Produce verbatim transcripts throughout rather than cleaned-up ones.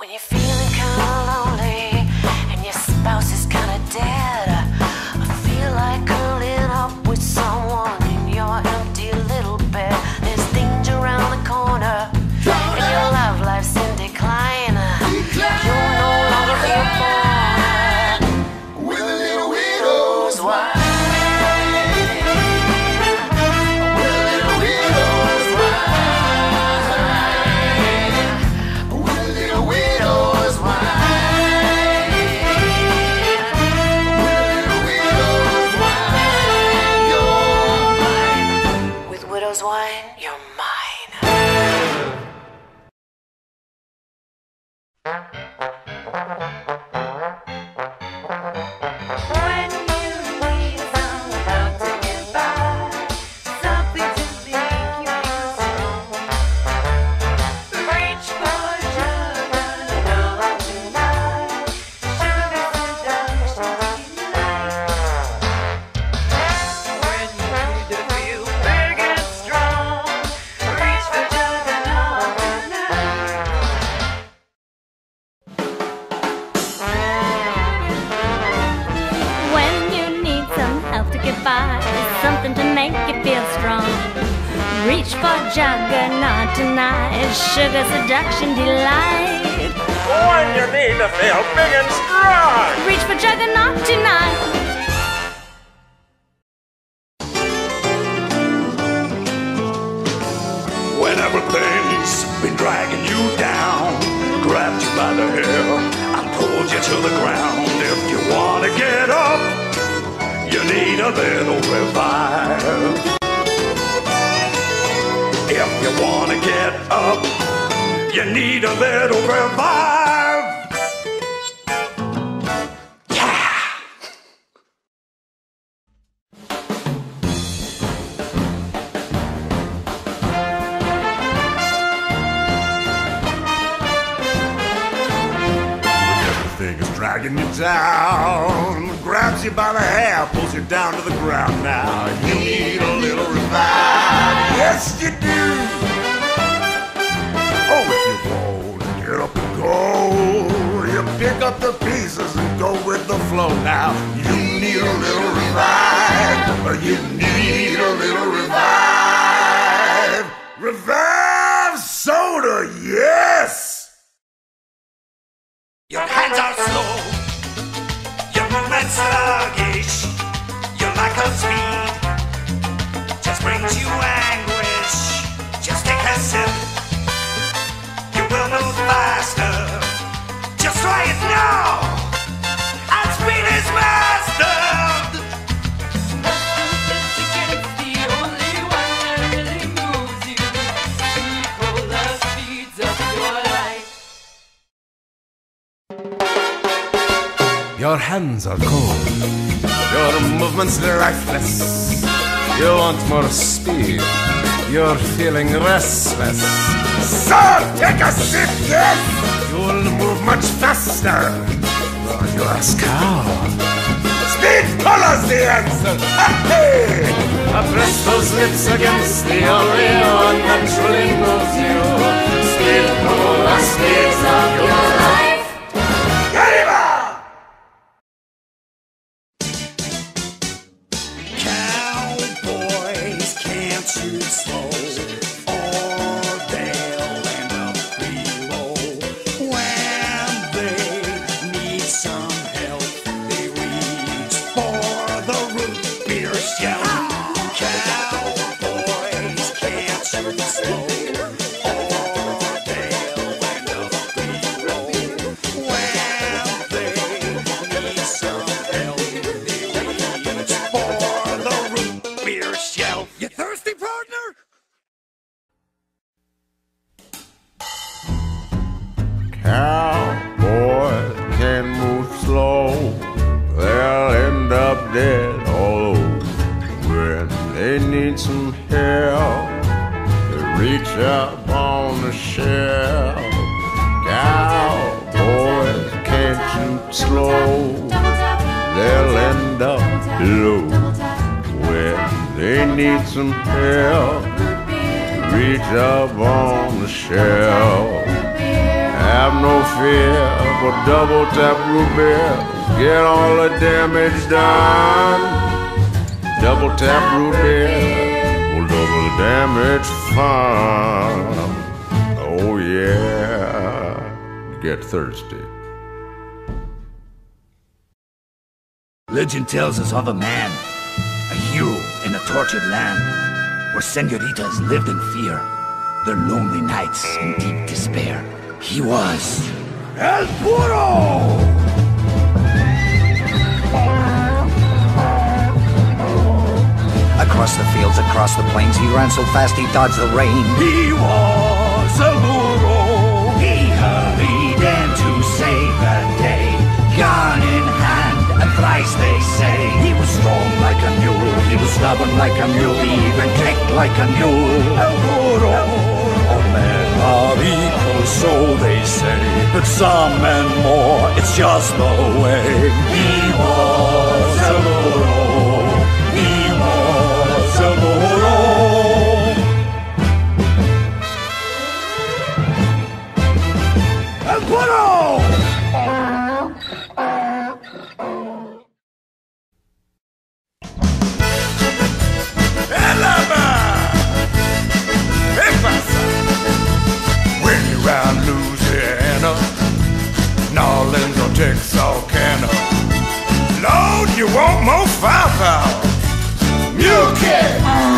When you're feeling kinda lonely and your spouse is kinda dead, I feel like curling up with someone in your empty little bed. There's danger around the corner and your love life's in decline. You'll no longer be born with a little widow's wife. Wine, you're mine. When you need some help to get by, something to make you feel strong, reach for sugar, no one tonight. Sugar seduction you like. When you need to feel big and strong, reach for juggernaut tonight. When you need some help to get by, something to make you feel strong, reach for juggernaut tonight. Sugar seduction delight. When you need to feel big and strong, Reach for juggernaut tonight. When everything's been dragging you down, grabbed you by the hair and pulled you to the ground. If you want to get up, you need a little revive. If you want to get up, you need a little revive. Yeah! Everything is dragging you down, grabs you by the hair, pulls you down to the ground. Now you need a little revive. Yes, you do. Oh, if you won't get up and go, you pick up the pieces and go with the flow. Now you need a little revive. You need a little revive. Revive soda, yes. Your hands are slow, your movement sluggish, your lack of speed just brings you anguish. Just take a sip, you will move faster. Just try it now, and speed is mastered. The only one that really moves you. Cola speeds up your life. Your hands are cold, your movements lifeless. You want more speed, you're feeling restless. So take a sip, yes! You'll move much faster. You ask how? Speed color's the answer. Hey! Press those lips against the only one that truly moves you. Speed color speeds up your life. Arriba! Cowboys can't shoot slow, or they'll end up below. When they need some help, they reach for the root beer shelf. Cowboys can't shoot slow, or they'll end up below. When they need some help, they reach for the root beer shelf. You thirsty, partner? Cowboys can move slow, they'll end up dead all over. When they need some help, they reach up on the shelf. Cowboys can't shoot slow, they'll end up low. When they need some help, reach up on the shelf. Have no fear for double tap root beer. Get all the damage done. Double tap root beer will double the damage fun. Oh yeah, get thirsty. Legend tells us of a man, a hero in a tortured land, where senoritas lived in fear, their lonely nights in deep despair. He was El Puro! Across the fields, across the plains, he ran so fast he dodged the rain. He was El Puro! He hurried in to save the day, gun in hand, and thrice they say. He was strong like a mule, he was stubborn like a mule, he even kicked like a mule. El Puro! All men are equal, so they say, but some men more, it's just the way. He was El Puro! He was El Puro! El Puro! Around Louisiana, Nolens or Texarkana. Lord, you want more firepower? Mule cat!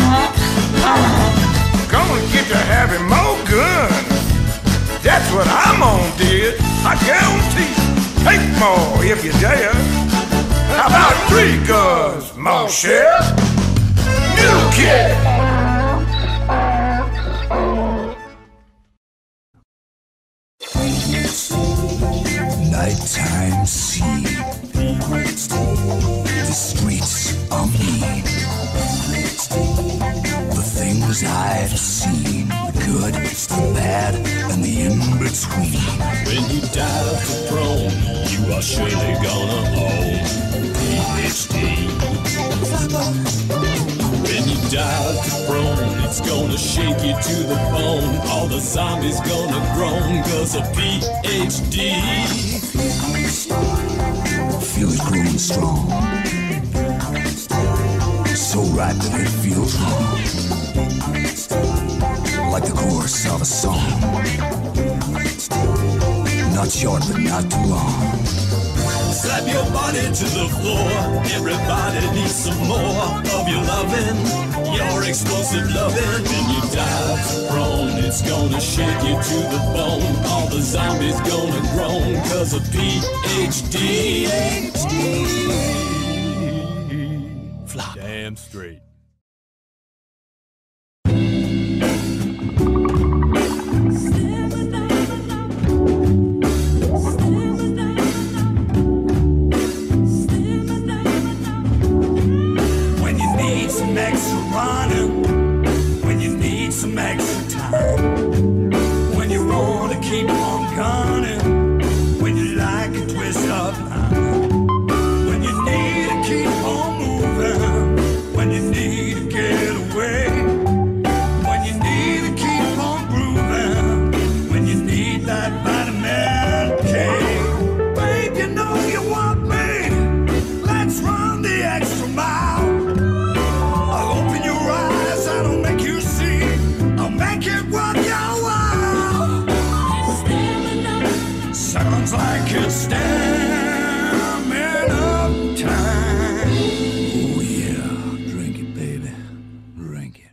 Gonna get to having more guns. That's what I'm on, dear. I guarantee. Take more if you dare. How about three guns, mon cher? Mule cat! Nighttime sea, the streets are mean. The things I've seen, the good, the bad, and the in-between. When you die of the throne, you are surely gonna own P H D. When you die of the throne, it's gonna shake you to the bone. All the zombies gonna groan cause of P H D. Feel it growing strong, so right that it feels wrong, like the chorus of a song, not short but not too long. Slap your body to the floor. Everybody needs some more of your loving, your explosive loving. When you die prone, it's gonna shake you to the bone. All the zombies gonna groan cause of P H D. Flop. Damn straight. Extra running, when you need some extra time, when you want to keep on gunning, when you like a twist of line, when you need to keep on moving, when you need to get away, when you need to keep on grooving, when you need that vitamin K. Babe, you know you want me, let's run the extra mile. Sounds like it's stamming up time. Oh yeah, drink it, baby, drink it.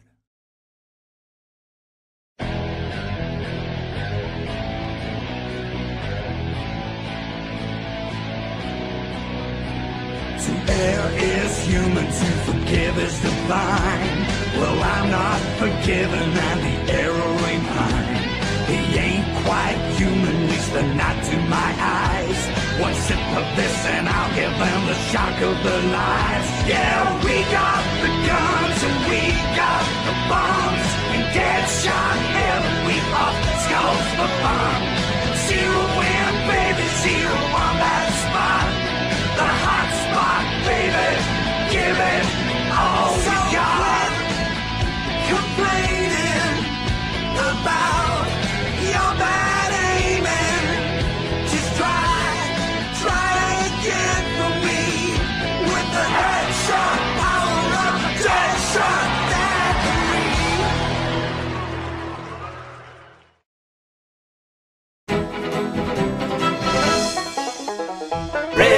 To err is human, to forgive is divine. Well, I'm not forgiven and the error ain't mine. He ain't quite human, at least not to my eyes. One sip of this and I'll give them the shock of their lives. Yeah, we got the guns and we got the bombs, and Deadshot never we off skulls for fun. Zero win, baby, zero on that spot. The hot spot, baby, give it all we got. Complaining about your bad aiming,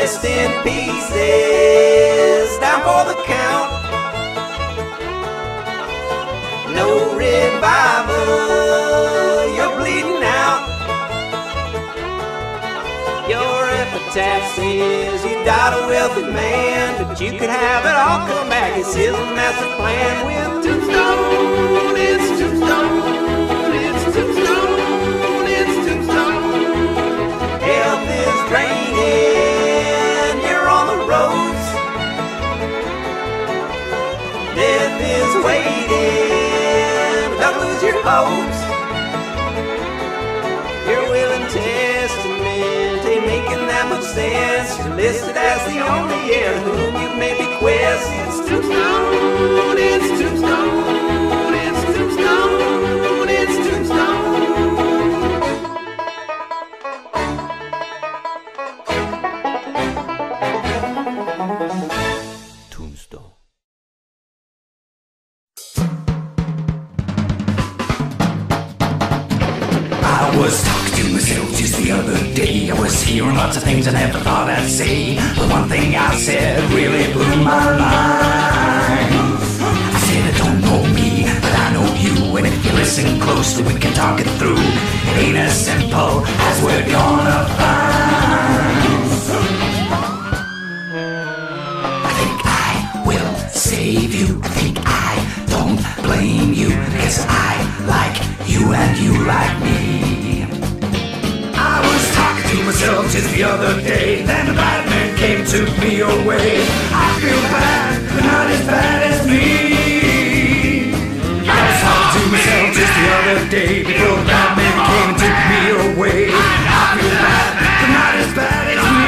dressed in pieces, down for the count. No revival, you're bleeding out. Your epitaph says you died a wealthy man, but you could have it all come back. It's his master plan with tombstone, it's tombstone, it's tombstone, it's tombstone. Health is draining, you're on the ropes. Death is waiting, don't lose your hopes. Your will and testament ain't making that much sense. You're listed as the only heir to whom you may bequest. It's tombstone, it's tombstone, it's tombstone, it's tombstone. Tombstone. I was talking to myself just the other day. I was hearing lots of things I never thought I'd say, but one thing I said really blew my mind. I said I don't know me, but I know you, and if you listen closely we can talk it through. It ain't as simple as we're gonna find. I think I will save you. I think I don't blame you, because I like you and you like me. I was talking to myself just the other day, then the bad man came, took me away. I feel bad, but not as bad as me. I was talking to myself just the other day, before the bad man came and took me away. I feel bad, but not as bad as me.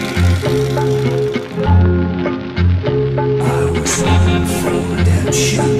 I was looking for redemption.